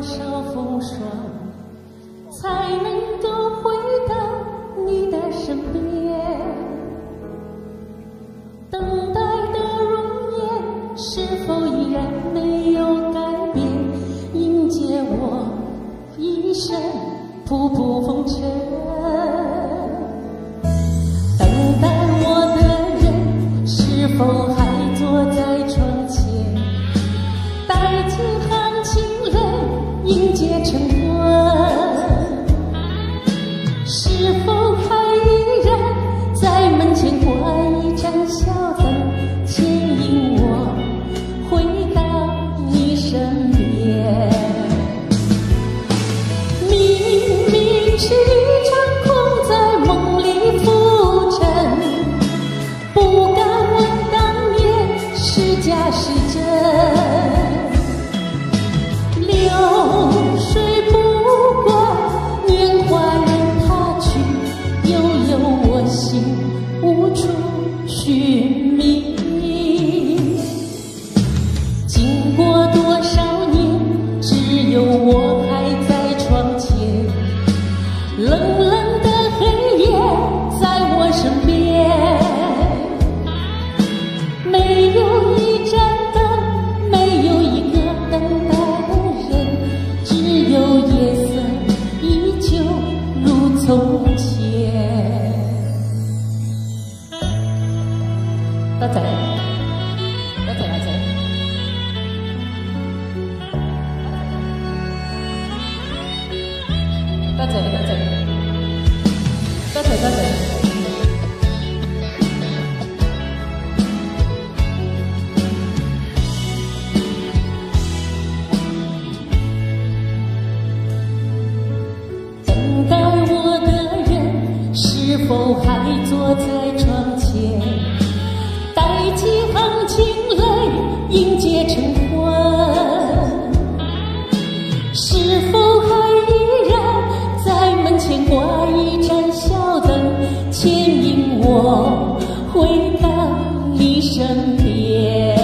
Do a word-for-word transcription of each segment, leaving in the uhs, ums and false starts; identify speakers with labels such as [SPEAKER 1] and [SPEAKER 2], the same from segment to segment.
[SPEAKER 1] 少风霜，才能够回到你的身边？等待的容颜是否依然没有改变？迎接我一生仆仆风尘。等待我的人是否还坐在窗前？带几行清泪迎接晨昏。是否还依然在门前挂一盏小灯，牵引我回到你身边？明明是一场空在梦里浮沉，不敢问当年是假是真。流水不过年华任它去，悠悠我心无处寻觅。经过多少年，只有我还在窗前，冷冷的黑夜在我身边。没有一盏灯，没有一个等待的人，只有夜色依旧如从前。多謝，多謝阿姐。多謝多謝，多謝多謝。等待我的人是否还坐在窗前？带几行清泪迎接晨昏。是否还依然在门前挂一盏小灯，牵引我回到你身边？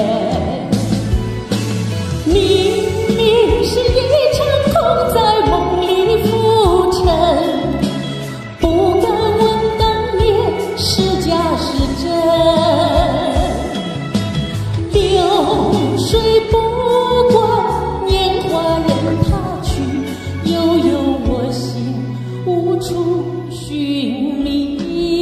[SPEAKER 1] 明明是一场空在梦里浮沉，不敢问当年是假是真。流水不过年华任它去，悠悠我心无处寻觅。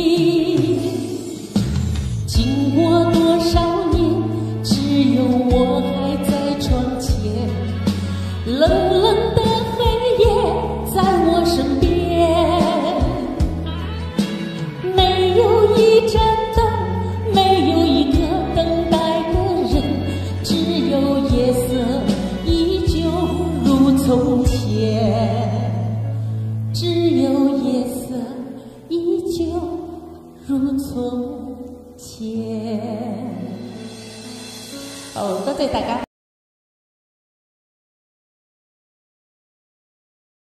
[SPEAKER 1] 经过多少年，只有我还在窗前，冷冷的黑夜在我身边。没有一盏灯，没有一个等待的人，只有夜色依旧如从前。只有夜色依旧如從前。好，多謝大家。